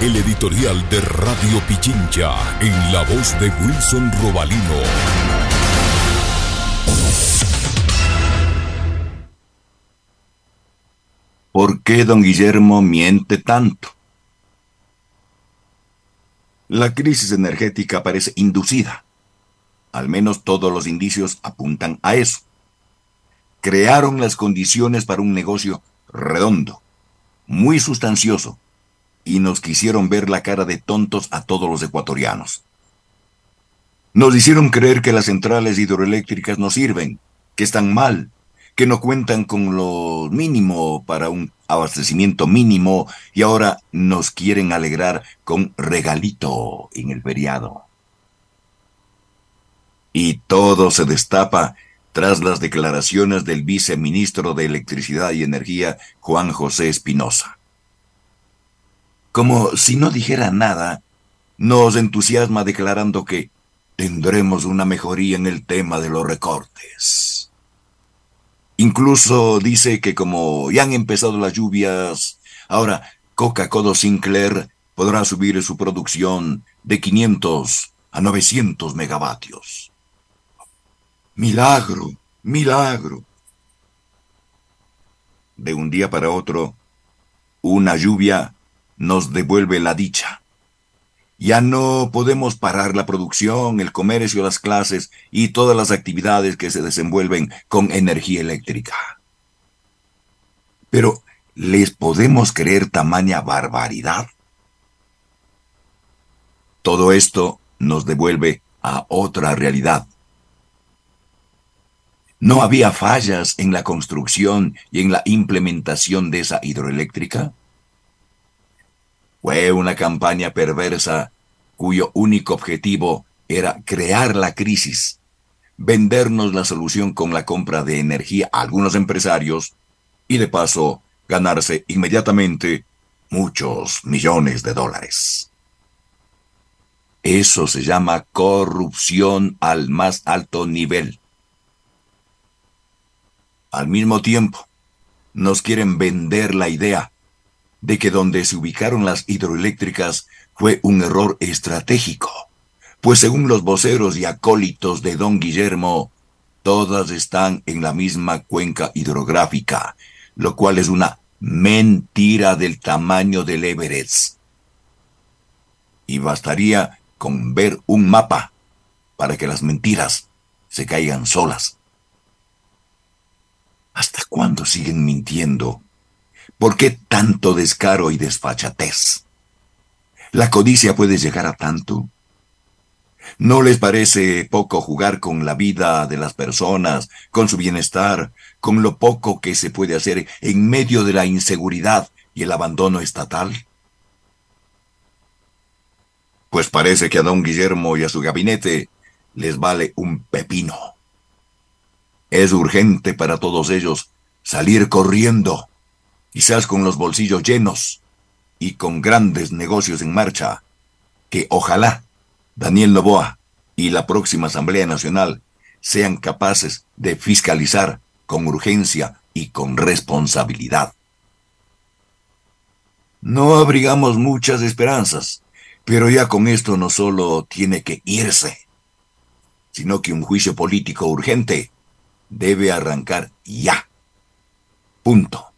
El editorial de Radio Pichincha, en la voz de Wilson Robalino. ¿Por qué don Guillermo miente tanto? La crisis energética parece inducida. Al menos todos los indicios apuntan a eso. Crearon las condiciones para un negocio redondo, muy sustancioso, y nos quisieron ver la cara de tontos a todos los ecuatorianos. Nos hicieron creer que las centrales hidroeléctricas no sirven, que están mal, que no cuentan con lo mínimo para un abastecimiento mínimo, y ahora nos quieren alegrar con regalito en el feriado. Y todo se destapa tras las declaraciones del viceministro de Electricidad y Energía, Juan José Espinosa. Como si no dijera nada, nos entusiasma declarando que tendremos una mejoría en el tema de los recortes. Incluso dice que como ya han empezado las lluvias, ahora Coca-Cola Sinclair podrá subir su producción de 500 a 900 megavatios. ¡Milagro! ¡Milagro! De un día para otro, una lluvia nos devuelve la dicha. Ya no podemos parar la producción, el comercio, las clases y todas las actividades que se desenvuelven con energía eléctrica. Pero, ¿les podemos creer tamaña barbaridad? Todo esto nos devuelve a otra realidad. ¿No había fallas en la construcción y en la implementación de esa hidroeléctrica? Fue una campaña perversa cuyo único objetivo era crear la crisis, vendernos la solución con la compra de energía a algunos empresarios y de paso ganarse inmediatamente muchos millones de dólares. Eso se llama corrupción al más alto nivel. Al mismo tiempo, nos quieren vender la idea de que donde se ubicaron las hidroeléctricas fue un error estratégico, pues según los voceros y acólitos de don Guillermo, todas están en la misma cuenca hidrográfica, lo cual es una mentira del tamaño del Everest. Y bastaría con ver un mapa para que las mentiras se caigan solas. ¿Hasta cuándo siguen mintiendo? ¿Por qué tanto descaro y desfachatez? ¿La codicia puede llegar a tanto? ¿No les parece poco jugar con la vida de las personas, con su bienestar, con lo poco que se puede hacer en medio de la inseguridad y el abandono estatal? Pues parece que a don Guillermo y a su gabinete les vale un pepino. Es urgente para todos ellos salir corriendo, quizás con los bolsillos llenos y con grandes negocios en marcha, que ojalá Daniel Noboa y la próxima Asamblea Nacional sean capaces de fiscalizar con urgencia y con responsabilidad. No abrigamos muchas esperanzas, pero ya con esto no solo tiene que irse, sino que un juicio político urgente debe arrancar ya. Punto.